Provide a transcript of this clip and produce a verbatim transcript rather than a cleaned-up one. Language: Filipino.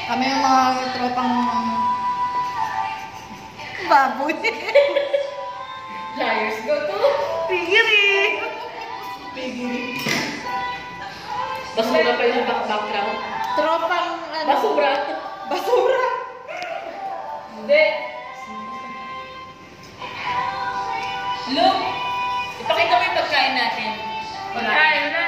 Kami yung mga tropang baboy. Liars go to. Pigiri! Pigiri. Basura pa yung background. Tropang ano? Basura. Basura! Hindi. Look! Ipakita mo yung pagkain natin. Pagkain na.